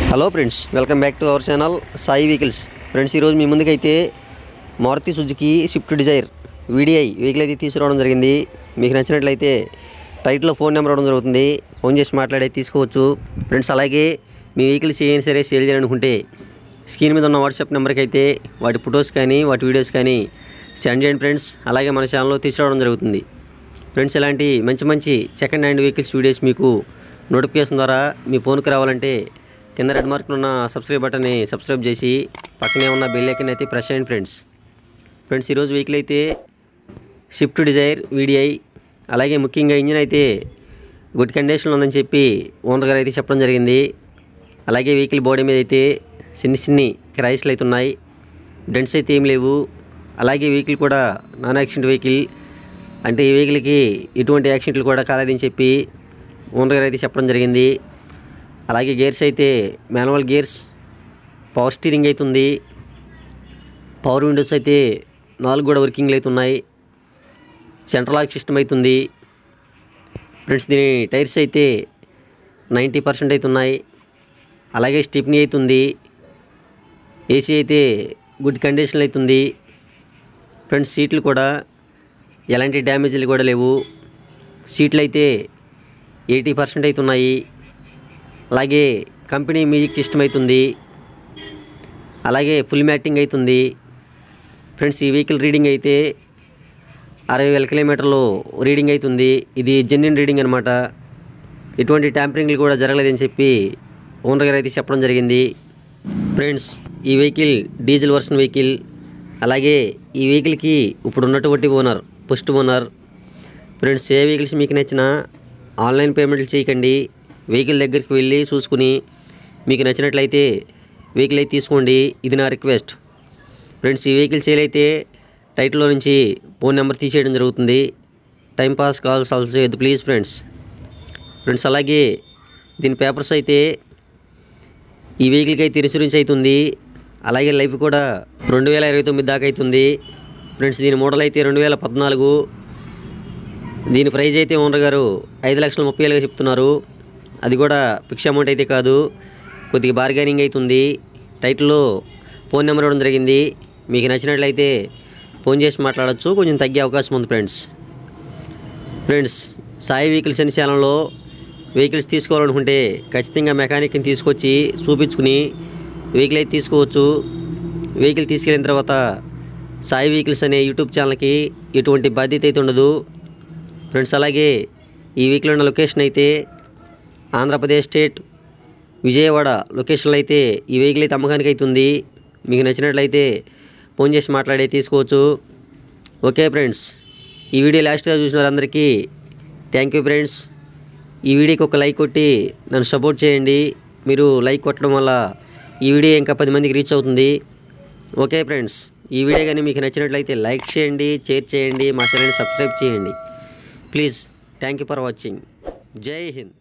Hello friends, welcome back to our channel Sai vehicles. ఫ్రెండ్స్, ఈరోజు మీ ముందుకైతే Maruti Suzuki Swift Dzire VDI vehicle అయితే తీసుకురావడం జరిగింది. మీకు నచ్చినట్లయితే టైటిల్లో ఫోన్ నెంబర్ ఇవ్వడం జరుగుతుంది. ఫోన్ చేసి మాట్లాడే తీసుకోవచ్చు ఫ్రెండ్స్. అలాగే మీ వెహికల్స్ ఏమైనా సరే సేల్ చేయాలనుకుంటే స్క్రీన్ మీద ఉన్న వాట్సాప్ నెంబర్కి అయితే వాటి ఫొటోస్ కానీ వాటి వీడియోస్ కానీ సెండ్ చేయండి ఫ్రెండ్స్. అలాగే మన ఛానల్లో తీసుకురావడం జరుగుతుంది ఫ్రెండ్స్. ఇలాంటి మంచి మంచి సెకండ్ హ్యాండ్ వెహికల్స్ వీడియోస్ మీకు నోటిఫికేషన్ ద్వారా మీ ఫోన్కి రావాలంటే కింద రెడ్ మార్క్ ఉన్న సబ్స్క్రైబ్ బటన్ని సబ్స్క్రైబ్ చేసి పక్కనే ఉన్న బెల్ ఐకాన్ అయితే ప్రెస్ చేయండి ఫ్రెండ్స్. ఈరోజు వెహికల్ అయితే స్విఫ్ట్ డిజైర్ వీడిఐ. అలాగే ముఖ్యంగా ఇంజిన్ అయితే గుడ్ కండిషన్లో ఉందని చెప్పి ఓనర్ గారు అయితే చెప్పడం జరిగింది. అలాగే వెహికల్ బాడీ మీద అయితే చిన్ని క్రాయిస్లు అయితే ఉన్నాయి, డెంట్స్ అయితే ఏం లేవు. అలాగే వెహికల్ కూడా నాన్ యాక్సిడెంట్ వెహికల్, అంటే ఈ వెహికల్కి ఎటువంటి యాక్సిడెంట్లు కూడా కాలేదని చెప్పి ఓనర్ గారు అయితే చెప్పడం జరిగింది. అలాగే గేర్స్ అయితే మాన్యువల్ గేర్స్, పవర్ స్టీరింగ్ అవుతుంది, పవర్ విండోస్ అయితే 4 కూడా వర్కింగ్లు అవుతున్నాయి, సెంట్రల్ లాక్ సిస్టమ్ అవుతుంది ఫ్రెండ్స్. దీని టైర్స్ అయితే 90% అవుతున్నాయి. అలాగే స్టెప్నీ అవుతుంది, ఏసీ అయితే గుడ్ కండిషన్లో అవుతుంది ఫ్రెండ్స్. సీట్లు కూడా ఎలాంటి డ్యామేజ్లు కూడా లేవు. సీట్లు అయితే 80% అవుతున్నాయి. అలాగే కంపెనీ మ్యూజిక్ సిస్టమ్ అవుతుంది. అలాగే ఫుల్ మ్యాటింగ్ అవుతుంది ఫ్రెండ్స్. ఈ వెహికల్ రీడింగ్ అయితే 60,000 కిలోమీటర్లు రీడింగ్ అవుతుంది. ఇది జెన్యున్ రీడింగ్ అనమాట. ఎటువంటి ట్యాంపరింగ్లు కూడా జరగలేదని చెప్పి ఓనర్ గారు అయితే చెప్పడం జరిగింది ఫ్రెండ్స్. ఈ వెహికల్ డీజిల్ వర్షన్ వెహికల్. అలాగే ఈ వెహికల్కి ఇప్పుడు ఉన్నటువంటి ఓనర్ ఫస్ట్ ఓనర్ ఫ్రెండ్స్. ఏ వెహికల్స్ మీకు నచ్చినా ఆన్లైన్ పేమెంట్లు చేయకండి, వెహికల్ దగ్గరికి వెళ్ళి చూసుకుని మీకు నచ్చినట్లయితే వెహికల్ అయితే తీసుకోండి. ఇది నా రిక్వెస్ట్ ఫ్రెండ్స్. ఈ వెహికల్ సేల్ అయితే టైటిల్లో నుంచి ఫోన్ నెంబర్ తీసేయడం జరుగుతుంది. టైంపాస్ కాల్స్ ఆల్సో చేయొద్దు ప్లీజ్ ఫ్రెండ్స్. అలాగే దీని పేపర్స్ అయితే ఈ వెహికల్కి అయితే ఇన్సూరెన్స్ అవుతుంది. అలాగే లైఫ్ కూడా 2029 దాకా అవుతుంది ఫ్రెండ్స్. దీని మోడల్ అయితే 2014. దీని ప్రైజ్ అయితే ఓనర్ గారు 5,30,000గా చెప్తున్నారు. అది కూడా ఫిక్స్ అమౌంట్ అయితే కాదు, కొద్దిగా బార్గెనింగ్ అవుతుంది. టైటిల్లో ఫోన్ నెంబర్ ఇవ్వడం జరిగింది. మీకు నచ్చినట్లయితే ఫోన్ చేసి మాట్లాడచ్చు, కొంచెం తగ్గే అవకాశం ఉంది ఫ్రెండ్స్. సాయి వెహికల్స్ అనే ఛానల్లో వెహికల్స్ తీసుకోవాలనుకుంటే ఖచ్చితంగా మెకానిక్ని తీసుకొచ్చి చూపించుకుని వెహికల్ అయితే తీసుకోవచ్చు. వెహికల్ తీసుకెళ్ళిన తర్వాత సాయి వెహికల్స్ అనే యూట్యూబ్ ఛానల్కి ఎటువంటి బాధ్యత అయితే ఉండదు ఫ్రెండ్స్. అలాగే ఈ వెహికల్ ఉన్న లొకేషన్ అయితే ఆంధ్రప్రదేశ్ స్టేట్ విజయవాడ లొకేషన్లో అయితే ఈ వెహికల్ అయితే అమ్మకానికి అవుతుంది. మీకు నచ్చినట్లయితే ఫోన్ చేసి మాట్లాడే తీసుకోవచ్చు. ఓకే ఫ్రెండ్స్, ఈ వీడియో లాస్ట్గా చూసిన వారందరికీ థ్యాంక్ యూ ఫ్రెండ్స్. ఈ వీడియోకి ఒక లైక్ కొట్టి నన్ను సపోర్ట్ చేయండి. మీరు లైక్ కొట్టడం వల్ల ఈ వీడియో ఇంకా 10 మందికి రీచ్ అవుతుంది. ఓకే ఫ్రెండ్స్, ఈ వీడియో కానీ మీకు నచ్చినట్లయితే లైక్ చేయండి, షేర్ చేయండి, మా ఛానల్ని సబ్స్క్రైబ్ చేయండి please. Thank you for watching. Jai Hind.